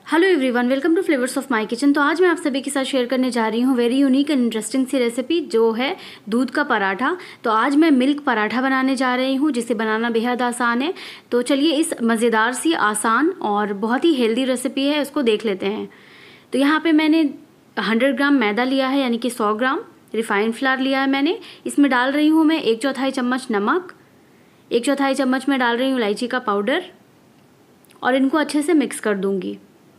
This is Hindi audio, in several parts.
Hello everyone, welcome to flavours of my kitchen. तो आज मैं आप सभी के साथ शेयर करने जा रही हूँ वेरी यूनिक एंड इंटरेस्टिंग सी रेसिपी जो है दूध का पराठा। तो आज मैं मिल्क पराठा बनाने जा रही हूँ जिसे बनाना बेहद आसान है। तो चलिए इस मज़ेदार सी आसान और बहुत ही हेल्दी रेसिपी है, उसको देख लेते हैं। तो यहाँ पर मैंने 100 ग्राम मैदा लिया है, यानी कि 100 ग्राम रिफाइंड फ्लावर लिया है मैंने। इसमें डाल रही हूँ मैं 1/4 चम्मच नमक, 1/4 चम्मच में डाल रही हूँ इलायची का पाउडर और इनको अच्छे से मिक्स कर दूँगी।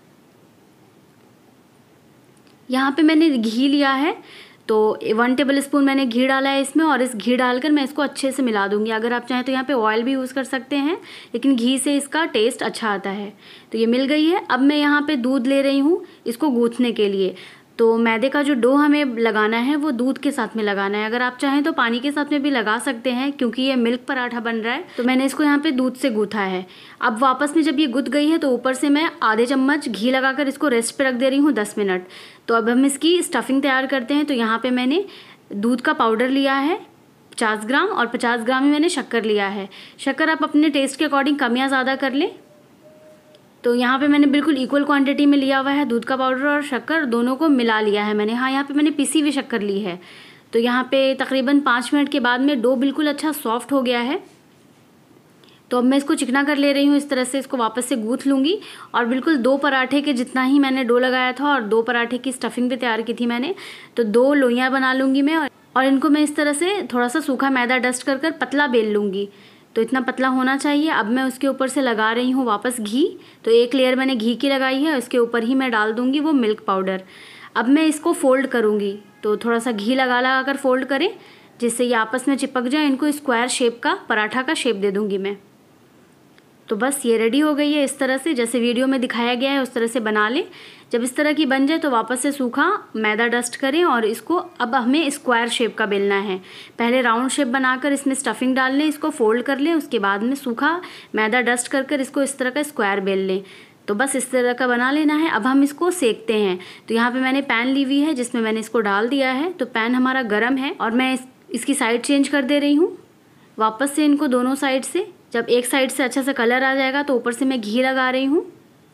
यहाँ पे मैंने घी लिया है, तो 1 टेबलस्पून मैंने घी डाला है इसमें, और इस घी डालकर मैं इसको अच्छे से मिला दूँगी। अगर आप चाहें तो यहाँ पे ऑयल भी यूज़ कर सकते हैं, लेकिन घी से इसका टेस्ट अच्छा आता है। तो ये मिल गई है। अब मैं यहाँ पे दूध ले रही हूँ इसको गूँथने के लिए। तो मैदे का जो डो हमें लगाना है वो दूध के साथ में लगाना है। अगर आप चाहें तो पानी के साथ में भी लगा सकते हैं, क्योंकि ये मिल्क पराठा बन रहा है। तो मैंने इसको यहाँ पे दूध से गूँथा है। अब वापस में जब ये गुथ गई है तो ऊपर से मैं आधे चम्मच घी लगाकर इसको रेस्ट पे रख दे रही हूँ 10 मिनट। तो अब हम इसकी स्टफिंग तैयार करते हैं। तो यहाँ पर मैंने दूध का पाउडर लिया है 50 ग्राम, और 50 ग्राम ही मैंने शक्कर लिया है। शक्कर आप अपने टेस्ट के अकॉर्डिंग कम या ज़्यादा कर लें। तो यहाँ पे मैंने बिल्कुल इक्वल क्वांटिटी में लिया हुआ है दूध का पाउडर और शक्कर, दोनों को मिला लिया है मैंने। हाँ, यहाँ पे मैंने पिसी हुई शक्कर ली है। तो यहाँ पे तकरीबन 5 मिनट के बाद में डो बिल्कुल अच्छा सॉफ्ट हो गया है। तो अब मैं इसको चिकना कर ले रही हूँ। इस तरह से इसको वापस से गूँथ लूँगी, और बिल्कुल 2 पराठे के जितना ही मैंने डो लगाया था, और 2 पराठे की स्टफिंग भी तैयार की थी मैंने। तो 2 लोइयाँ बना लूँगी मैं, और इनको मैं इस तरह से थोड़ा सा सूखा मैदा डस्ट कर पतला बेल लूँगी। तो इतना पतला होना चाहिए। अब मैं उसके ऊपर से लगा रही हूँ वापस घी। तो एक लेयर मैंने घी की लगाई है, उसके ऊपर ही मैं डाल दूँगी वो मिल्क पाउडर। अब मैं इसको फोल्ड करूँगी, तो थोड़ा सा घी लगा कर फोल्ड करें, जिससे ये आपस में चिपक जाए। इनको स्क्वायर शेप का पराठा का शेप दे दूँगी मैं। तो बस ये रेडी हो गई है। इस तरह से जैसे वीडियो में दिखाया गया है उस तरह से बना लें। जब इस तरह की बन जाए तो वापस से सूखा मैदा डस्ट करें, और इसको अब हमें स्क्वायर शेप का बेलना है। पहले राउंड शेप बनाकर इसमें स्टफिंग डाल लें, इसको फोल्ड कर लें, उसके बाद में सूखा मैदा डस्ट कर इसको इस तरह का स्क्वायर बेल लें। तो बस इस तरह का बना लेना है। अब हम इसको सेकते हैं। तो यहाँ पर मैंने पैन ली हुई है जिसमें मैंने इसको डाल दिया है। तो पैन हमारा गर्म है, और मैं इसकी साइड चेंज कर दे रही हूँ वापस से इनको दोनों साइड से। जब एक साइड से अच्छा सा कलर आ जाएगा तो ऊपर से मैं घी लगा रही हूँ,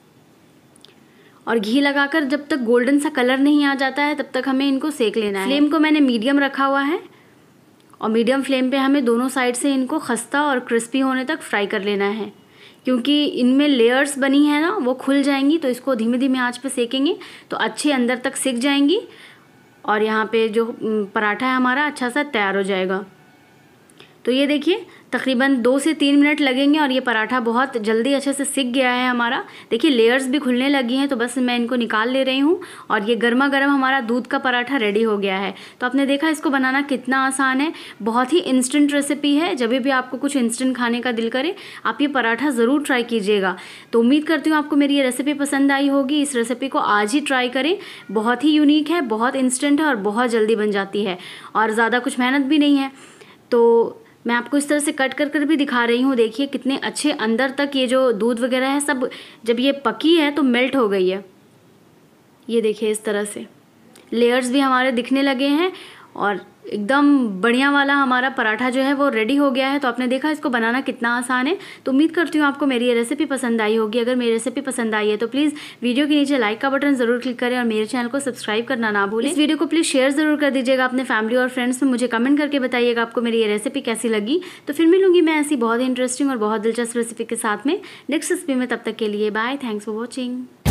और घी लगाकर जब तक गोल्डन सा कलर नहीं आ जाता है तब तक हमें इनको सेक लेना है। फ्लेम को मैंने मीडियम रखा हुआ है, और मीडियम फ्लेम पे हमें दोनों साइड से इनको खस्ता और क्रिस्पी होने तक फ्राई कर लेना है। क्योंकि इनमें लेयर्स बनी है ना, वो खुल जाएंगी। तो इसको धीमे धीमे आंच पे सेकेंगे तो अच्छे अंदर तक सिक जाएंगी, और यहाँ पे जो पराठा है हमारा अच्छा सा तैयार हो जाएगा। तो ये देखिए तकरीबन 2 से 3 मिनट लगेंगे, और ये पराठा बहुत जल्दी अच्छे से सिक गया है हमारा। देखिए लेयर्स भी खुलने लगी हैं। तो बस मैं इनको निकाल ले रही हूँ, और ये गर्मा गर्म हमारा दूध का पराठा रेडी हो गया है। तो आपने देखा इसको बनाना कितना आसान है। बहुत ही इंस्टेंट रेसिपी है। जब भी आपको कुछ इंस्टेंट खाने का दिल करे आप ये पराठा ज़रूर ट्राई कीजिएगा। तो उम्मीद करती हूँ आपको मेरी ये रेसिपी पसंद आई होगी। इस रेसिपी को आज ही ट्राई करें। बहुत ही यूनिक है, बहुत इंस्टेंट है, और बहुत जल्दी बन जाती है, और ज़्यादा कुछ मेहनत भी नहीं है। तो मैं आपको इस तरह से कट कर भी दिखा रही हूँ। देखिए कितने अच्छे अंदर तक ये जो दूध वगैरह है सब जब ये पकी है तो मेल्ट हो गई है। ये देखिए इस तरह से लेयर्स भी हमारे दिखने लगे हैं, और एकदम बढ़िया वाला हमारा पराठा जो है वो रेडी हो गया है। तो आपने देखा इसको बनाना कितना आसान है। तो उम्मीद करती हूँ आपको मेरी ये रेसिपी पसंद आई होगी। अगर मेरी रेसिपी पसंद आई है तो प्लीज़ वीडियो के नीचे लाइक का बटन ज़रूर क्लिक करें, और मेरे चैनल को सब्सक्राइब करना ना भूलें। इस वीडियो को प्लीज़ शेयर ज़रूर कर दीजिएगा अपने फैमिली और फ्रेंड्स में। मुझे कमेंट करके बताइएगा आपको मेरी ये रेसिपी कैसी लगी। तो फिर मिलूंगी मैं ऐसी बहुत ही इंटरेस्टिंग और बहुत दिलचस्प रेसिपी के साथ में नेक्स्ट रेसिपी में। तब तक के लिए बाय, थैंक्स फॉर वॉचिंग।